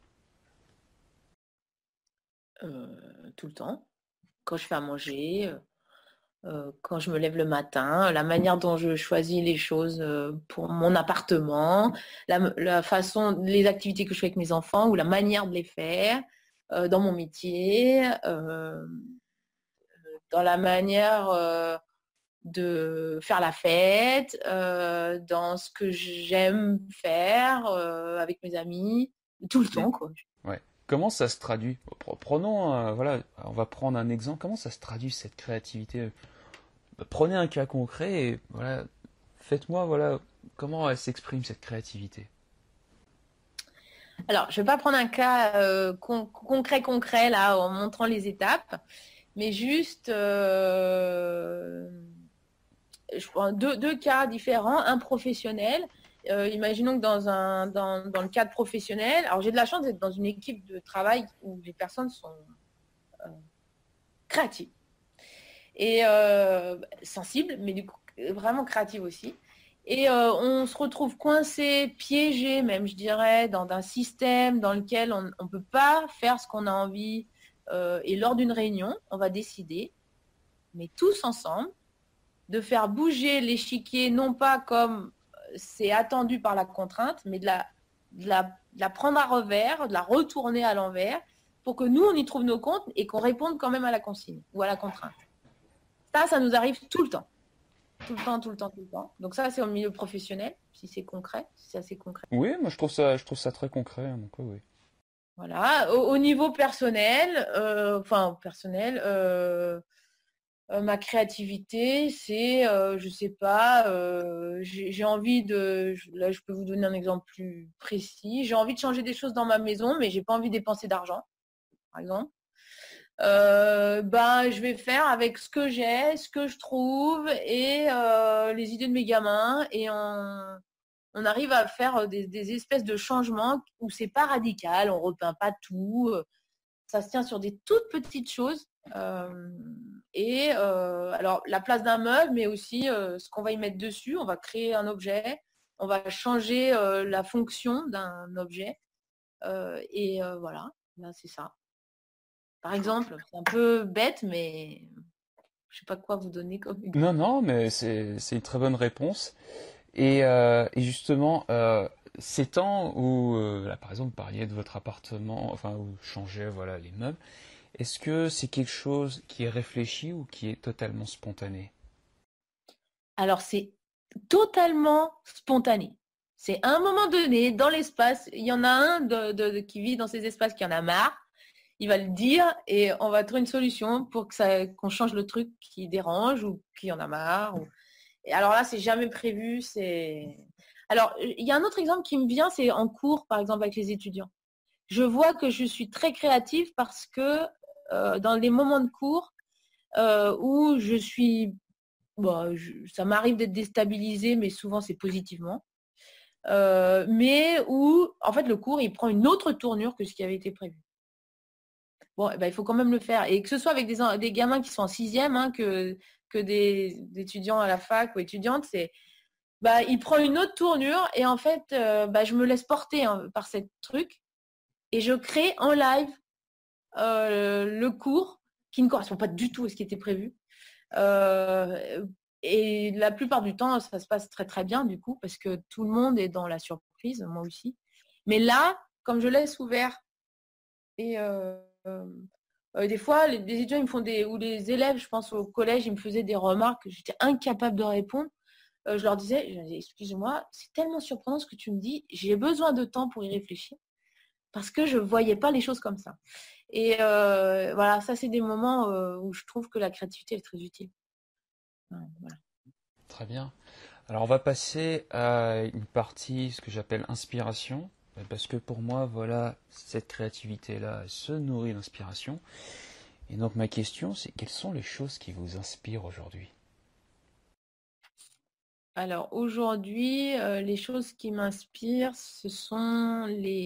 Tout le temps. Quand je fais à manger, quand je me lève le matin, la manière dont je choisis les choses pour mon appartement, la façon, les activités que je fais avec mes enfants ou la manière de les faire, dans mon métier, dans la manière de faire la fête, dans ce que j'aime faire avec mes amis, tout le temps, quoi. Ouais. Comment ça se traduit? Prenons, voilà, on va prendre un exemple. Comment ça se traduit cette créativité? Prenez un cas concret et voilà, faites-moi voilà comment elle s'exprime cette créativité. Alors, je vais pas prendre un cas concret là en montrant les étapes, mais juste je prends deux cas différents, un professionnel. Imaginons que dans le cadre professionnel, alors j'ai de la chance d'être dans une équipe de travail où les personnes sont créatives et sensibles, mais du coup vraiment créatives aussi. Et on se retrouve coincé, piégé même, je dirais, dans un système dans lequel on ne peut pas faire ce qu'on a envie. Et lors d'une réunion, on va décider, mais tous ensemble, de faire bouger l'échiquier, non pas comme c'est attendu par la contrainte, mais de la prendre à revers, de la retourner à l'envers, pour que nous, on y trouve nos comptes et qu'on réponde quand même à la consigne ou à la contrainte. Ça nous arrive tout le temps. Tout le temps, tout le temps, tout le temps. Donc ça, c'est au milieu professionnel, si c'est concret, si c'est assez concret. Oui, moi je trouve ça très concret. Hein, donc oui. Voilà. Au niveau personnel, ma créativité, c'est, je sais pas, j'ai envie là je peux vous donner un exemple plus précis, j'ai envie de changer des choses dans ma maison, mais j'ai pas envie de dépenser d'argent, par exemple. Je vais faire avec ce que j'ai, ce que je trouve et les idées de mes gamins et on arrive à faire des espèces de changements où c'est pas radical, on repeint pas tout, ça se tient sur des toutes petites choses. Alors la place d'un meuble, mais aussi ce qu'on va y mettre dessus, on va créer un objet, on va changer la fonction d'un objet voilà, là c'est ça. Par exemple, c'est un peu bête, mais je sais pas quoi vous donner comme exemple. Non, non, mais c'est une très bonne réponse. Et justement, ces temps où, là, par exemple, vous parliez de votre appartement, enfin, vous changez, voilà, les meubles, est-ce que c'est quelque chose qui est réfléchi ou qui est totalement spontané? Alors c'est totalement spontané. C'est à un moment donné, dans l'espace, il y en a un qui vit dans ces espaces qui en a marre. Il va le dire et on va trouver une solution pour qu'on change le truc qui dérange ou qui en a marre. Et alors là, c'est jamais prévu. Alors, il y a un autre exemple qui me vient, c'est en cours, par exemple, avec les étudiants. Je vois que je suis très créative parce que dans les moments de cours où je suis, ça m'arrive d'être déstabilisée, mais souvent c'est positivement. Mais où, en fait, le cours, il prend une autre tournure que ce qui avait été prévu. Bon, il faut quand même le faire. Et que ce soit avec des gamins qui sont en sixième, hein, que des étudiants à la fac ou étudiantes, il prend une autre tournure et en fait, je me laisse porter par ce truc et je crée en live le cours qui ne correspond pas du tout à ce qui était prévu. Et la plupart du temps, ça se passe très très bien du coup parce que tout le monde est dans la surprise, moi aussi. Mais là, comme je laisse ouvert et des fois, les étudiants ils me font ou les élèves, je pense au collège, ils me faisaient des remarques que j'étais incapable de répondre. Je leur disais, excusez-moi, c'est tellement surprenant ce que tu me dis, j'ai besoin de temps pour y réfléchir parce que je ne voyais pas les choses comme ça. Et voilà, ça c'est des moments où je trouve que la créativité est très utile. Voilà. Très bien. Alors on va passer à une partie, ce que j'appelle inspiration. Parce que pour moi, voilà, cette créativité-là elle se nourrit d'inspiration. Et donc ma question, c'est quelles sont les choses qui vous inspirent aujourd'hui? Alors aujourd'hui, les choses qui m'inspirent, ce sont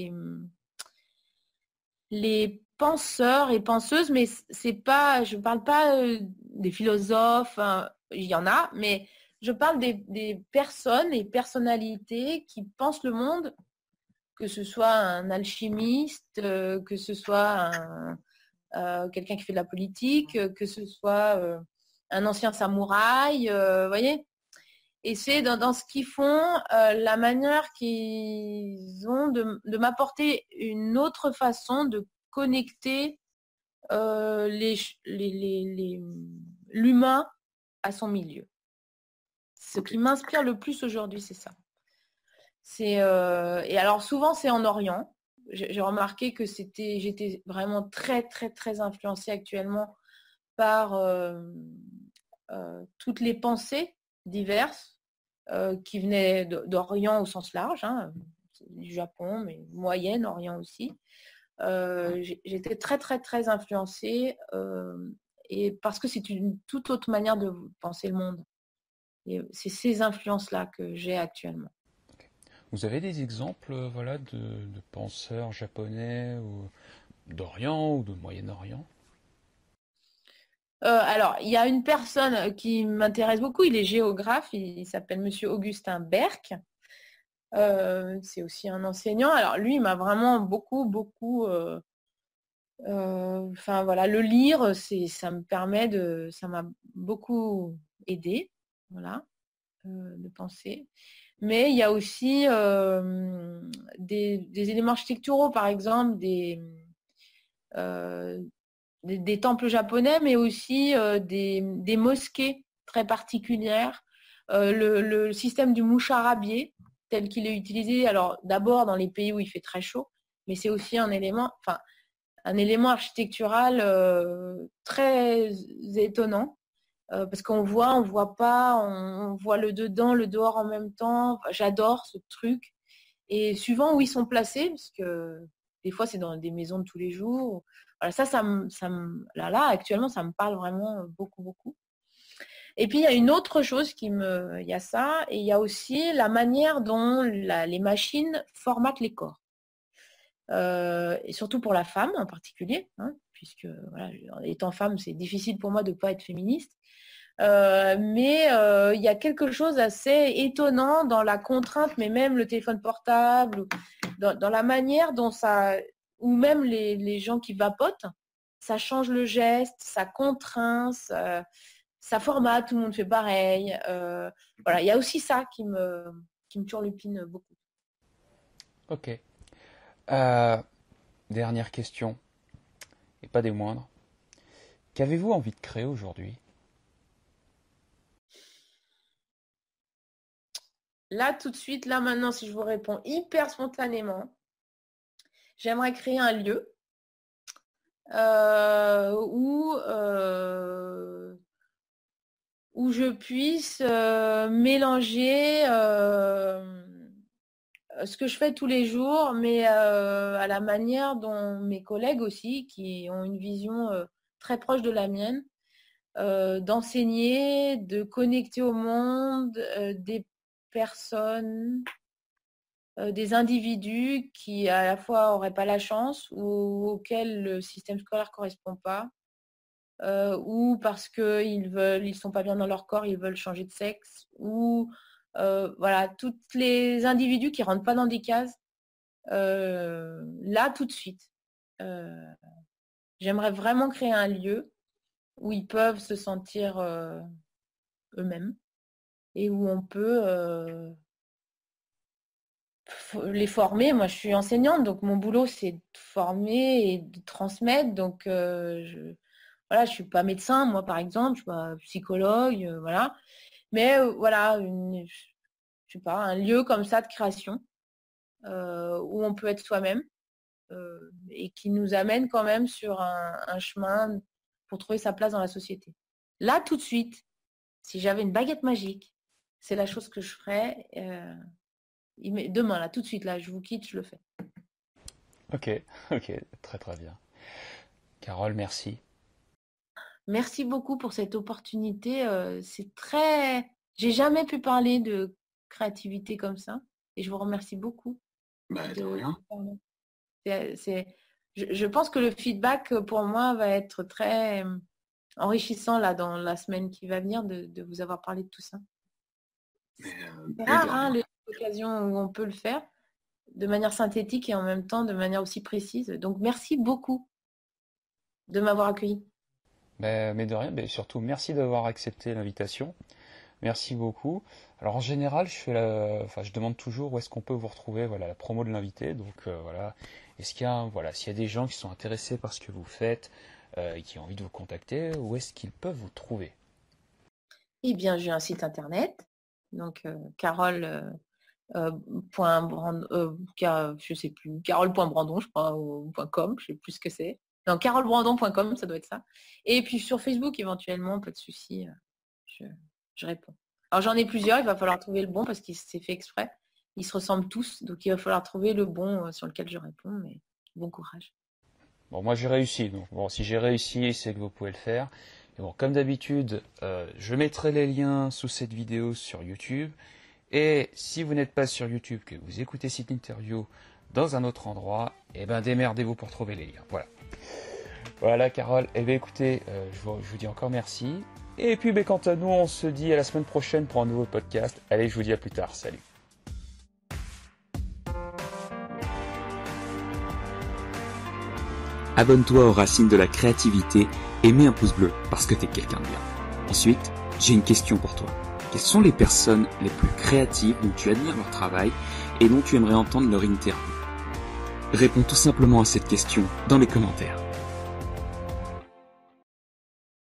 les penseurs et penseuses, mais c'est pas, je ne parle pas des philosophes, hein, il y en a, mais je parle des personnes et personnalités qui pensent le monde, que ce soit un alchimiste, que ce soit quelqu'un qui fait de la politique, que ce soit un ancien samouraï, vous voyez. Et c'est dans ce qu'ils font, la manière qu'ils ont de m'apporter une autre façon de connecter l'humain à son milieu. Ce qui m'inspire le plus aujourd'hui, c'est ça. Et alors souvent, c'est en Orient. J'ai remarqué que j'étais vraiment très, très, très influencée actuellement par toutes les pensées diverses qui venaient d'Orient au sens large, hein, du Japon, mais Moyen-Orient aussi. J'étais très, très, très influencée et parce que c'est une toute autre manière de penser le monde. Et c'est ces influences-là que j'ai actuellement. Vous avez des exemples voilà, de penseurs japonais ou d'Orient ou de Moyen-Orient? Alors, il y a une personne qui m'intéresse beaucoup, il est géographe, il s'appelle Monsieur Augustin Berck. C'est aussi un enseignant. Alors lui, il m'a vraiment beaucoup, beaucoup. Enfin voilà, le lire, ça m'a beaucoup aidé, voilà, de penser. Mais il y a aussi des éléments architecturaux, par exemple, des temples japonais, mais aussi des mosquées très particulières. Le système du moucharabier, tel qu'il est utilisé, alors d'abord dans les pays où il fait très chaud, mais c'est aussi un élément architectural très étonnant. Parce qu'on voit, on voit pas, on voit le dedans, le dehors en même temps. Enfin, j'adore ce truc. Et suivant où ils sont placés, parce que des fois c'est dans des maisons de tous les jours. Voilà, là, actuellement, ça me parle vraiment beaucoup, beaucoup. Et puis il y a une autre chose il y a ça, et il y a aussi la manière dont les machines formatent les corps. Et surtout pour la femme en particulier, hein, puisque voilà, étant femme, c'est difficile pour moi de ne pas être féministe. Mais il y a quelque chose d'assez étonnant dans la contrainte, mais même le téléphone portable, dans la manière dont ça, ou même les gens qui vapotent, ça change le geste, ça contraint, ça formate, tout le monde fait pareil. Voilà, il y a aussi ça qui me turlupine beaucoup. Ok. Dernière question, et pas des moindres. Qu'avez-vous envie de créer aujourd'hui? Là, tout de suite, là maintenant, si je vous réponds hyper spontanément, j'aimerais créer un lieu où je puisse mélanger ce que je fais tous les jours, mais à la manière dont mes collègues aussi, qui ont une vision très proche de la mienne, d'enseigner, de connecter au monde des personnes, des individus qui à la fois n'auraient pas la chance ou auxquels le système scolaire ne correspond pas, ou parce qu'ils sont pas bien dans leur corps, ils veulent changer de sexe, ou voilà, tous les individus qui rentrent pas dans des cases, là tout de suite. J'aimerais vraiment créer un lieu où ils peuvent se sentir eux-mêmes et où on peut les former. Moi, je suis enseignante, donc mon boulot, c'est de former et de transmettre. Donc, voilà, je suis pas médecin, moi, par exemple, je suis pas psychologue, voilà. Mais voilà, je sais pas, un lieu comme ça de création où on peut être soi-même et qui nous amène quand même sur un chemin pour trouver sa place dans la société. Là, tout de suite, si j'avais une baguette magique, c'est la chose que je ferais. Demain, là, tout de suite, là, je vous quitte, je le fais. Ok, ok, très très bien. Carole, merci. Merci beaucoup pour cette opportunité. C'est très... J'ai jamais pu parler de créativité comme ça. Et je vous remercie beaucoup. De rien. Je pense que le feedback, pour moi, va être très enrichissant là, dans la semaine qui va venir de vous avoir parlé de tout ça. C'est rare, l'occasion où on peut le faire de manière synthétique et en même temps de manière aussi précise. Donc, merci beaucoup de m'avoir accueilli. Mais de rien, mais surtout merci d'avoir accepté l'invitation. Merci beaucoup. Alors en général, je demande toujours où est-ce qu'on peut vous retrouver, voilà, la promo de l'invité. Donc voilà, est-ce qu'il y a, voilà, s'il y a des gens qui sont intéressés par ce que vous faites et qui ont envie de vous contacter, où est-ce qu'ils peuvent vous trouver? Eh bien, j'ai un site internet, donc Carole. Je sais plus, carole.brandon, je crois, ou .com, je sais plus ce que c'est. Non, carolebrandon.com, ça doit être ça. Et puis sur Facebook, éventuellement, pas de souci, je réponds. Alors j'en ai plusieurs, il va falloir trouver le bon parce qu'il s'est fait exprès. Ils se ressemblent tous, donc il va falloir trouver le bon sur lequel je réponds, mais bon courage. Bon, moi j'ai réussi, donc bon, si j'ai réussi, c'est que vous pouvez le faire. Et bon, comme d'habitude, je mettrai les liens sous cette vidéo sur YouTube. Et si vous n'êtes pas sur YouTube, que vous écoutez cette interview dans un autre endroit, eh ben démerdez-vous pour trouver les liens. Voilà. Voilà, Carole. Eh bien écoutez, je vous dis encore merci. Et puis quant à nous, on se dit à la semaine prochaine pour un nouveau podcast. Allez, je vous dis à plus tard. Salut. Abonne-toi aux Racines de la créativité et mets un pouce bleu parce que t'es quelqu'un de bien. Ensuite, j'ai une question pour toi. Quelles sont les personnes les plus créatives dont tu admires leur travail et dont tu aimerais entendre leur interview? Réponds tout simplement à cette question dans les commentaires.